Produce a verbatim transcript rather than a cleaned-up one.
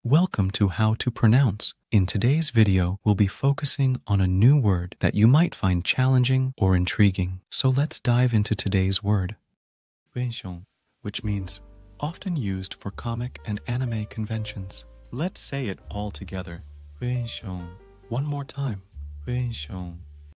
Welcome to How to Pronounce. In today's video, we'll be focusing on a new word that you might find challenging or intriguing. So let's dive into today's word. Ven-shon, which means often used for comic and anime conventions. Let's say it all together. Ven-shon. One more time. Ven-shon.